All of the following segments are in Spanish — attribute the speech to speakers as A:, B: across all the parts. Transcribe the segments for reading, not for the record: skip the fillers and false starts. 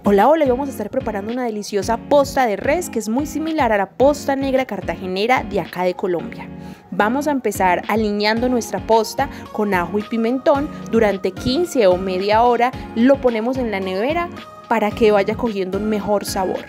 A: Hola, hola, hoy vamos a estar preparando una deliciosa posta de res que es muy similar a la posta negra cartagenera de acá de Colombia. Vamos a empezar aliñando nuestra posta con ajo y pimentón. Durante 15 o media hora lo ponemos en la nevera para que vaya cogiendo un mejor sabor.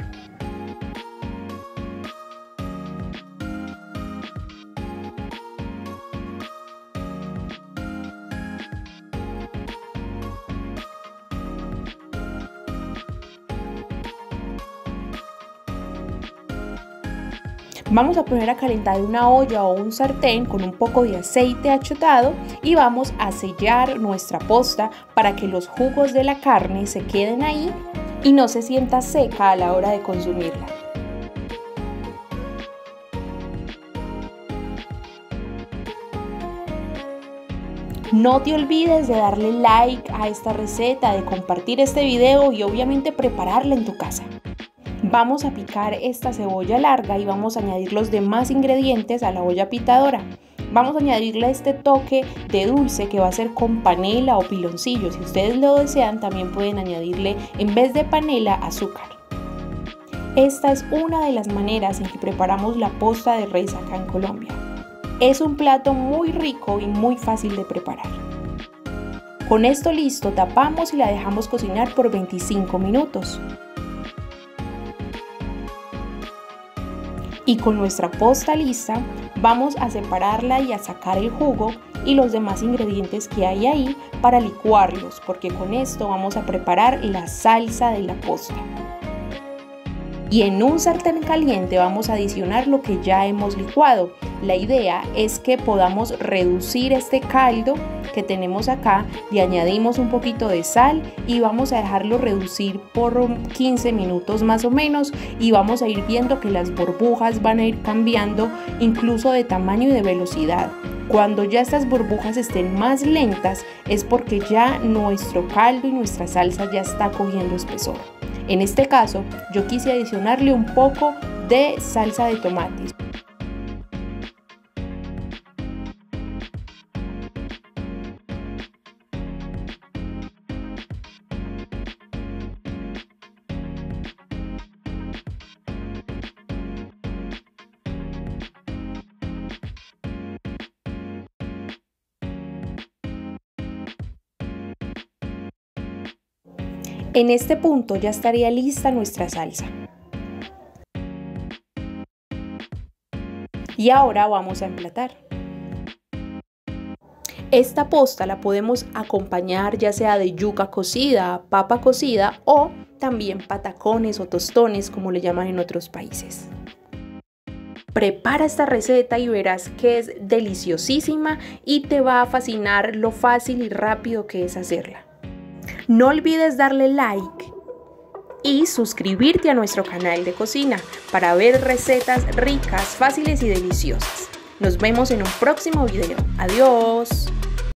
A: Vamos a poner a calentar una olla o un sartén con un poco de aceite achotado y vamos a sellar nuestra posta para que los jugos de la carne se queden ahí y no se sienta seca a la hora de consumirla. No te olvides de darle like a esta receta, de compartir este video y obviamente prepararla en tu casa. Vamos a picar esta cebolla larga y vamos a añadir los demás ingredientes a la olla pitadora. Vamos a añadirle este toque de dulce que va a ser con panela o piloncillo. Si ustedes lo desean, también pueden añadirle en vez de panela azúcar. Esta es una de las maneras en que preparamos la posta de res acá en Colombia. Es un plato muy rico y muy fácil de preparar. Con esto listo, tapamos y la dejamos cocinar por 25 minutos. Y con nuestra posta lista, vamos a separarla y a sacar el jugo y los demás ingredientes que hay ahí para licuarlos, porque con esto vamos a preparar la salsa de la posta. Y en un sartén caliente vamos a adicionar lo que ya hemos licuado. La idea es que podamos reducir este caldo que tenemos acá, le añadimos un poquito de sal y vamos a dejarlo reducir por 15 minutos más o menos y vamos a ir viendo que las burbujas van a ir cambiando incluso de tamaño y de velocidad. Cuando ya estas burbujas estén más lentas es porque ya nuestro caldo y nuestra salsa ya está cogiendo espesor. En este caso, yo quise adicionarle un poco de salsa de tomate. En este punto ya estaría lista nuestra salsa. Y ahora vamos a emplatar. Esta posta la podemos acompañar ya sea de yuca cocida, papa cocida o también patacones o tostones como le llaman en otros países. Prepara esta receta y verás que es deliciosísima y te va a fascinar lo fácil y rápido que es hacerla. No olvides darle like y suscribirte a nuestro canal de cocina para ver recetas ricas, fáciles y deliciosas. Nos vemos en un próximo video. Adiós.